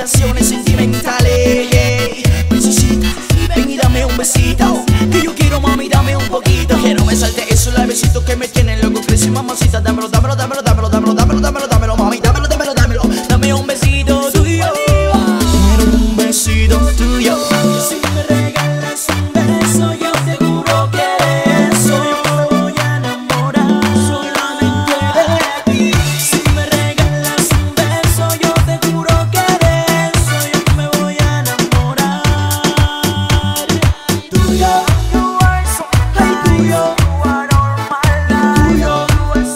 canciones sentimentales. Princesita, ven y dame un besito, que yo quiero, mami, dame un poquito. Quiero besarte esos labiositos que me tienen loco, crecí, mamacita. Dámelo, dámelo, dámelo, dámelo, dámelo, dámelo, dámelo, dámelo, mami, dámelo, dámelo, dámelo. Dame un besito tuyo, quiero un besito tuyo. Si me regalas un beso, yo te juro que de eso me voy a enamorar solamente de ti. Si me regalas un beso, yo te juro que de eso yo me voy a enamorar. Tuyo, ay tuyo, tuyo,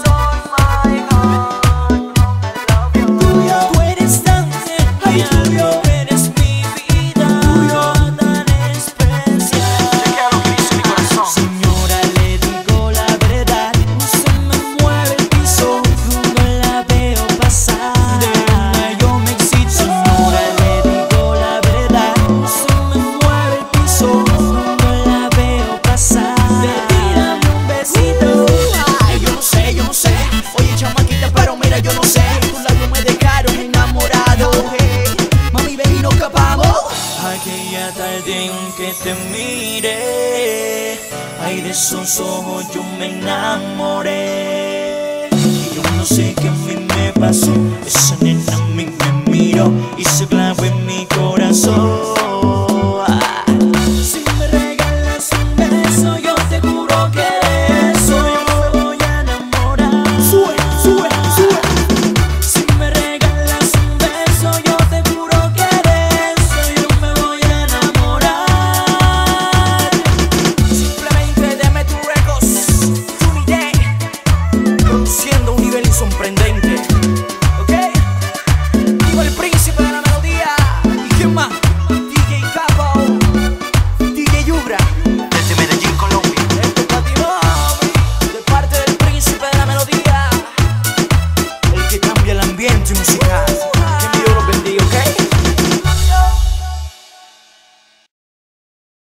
tuyo, tú eres tan ay tuyo, eres mi vida, tan especial. Señora, le digo la verdad, no se me mueve el piso cuando la veo pasar. De una yo me excito. Señora, le digo la verdad, no se me mueve el piso cuando la veo pasar. Baby, dame un besito. Ay, yo no sé, oye chamaquita, pero mira, yo no sé, tus labios me dejaron enamorado. Hey, mami, ven y nos escapamos. Aquella tarde en que te miré, ay, de esos ojos yo me enamoré. Y yo no sé qué a mí me pasó, esa